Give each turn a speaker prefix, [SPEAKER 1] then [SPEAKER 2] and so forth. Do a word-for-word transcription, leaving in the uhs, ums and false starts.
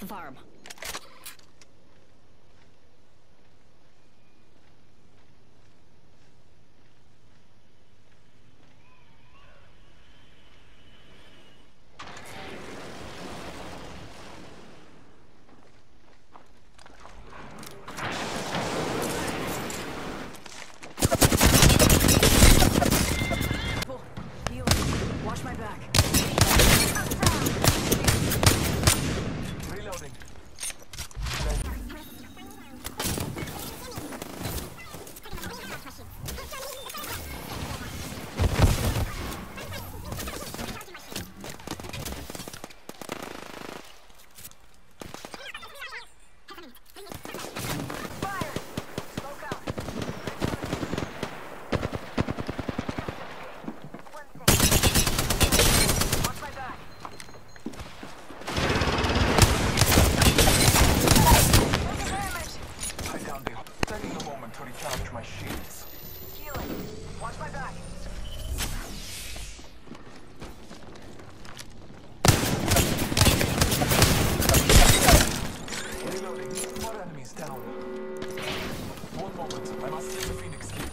[SPEAKER 1] the farm.
[SPEAKER 2] Watch my back.
[SPEAKER 3] Reloading. Taking a moment to recharge my shields.
[SPEAKER 2] Healing. Watch my back.
[SPEAKER 3] Reloading. More enemies down. One moment. I must take the Phoenix key.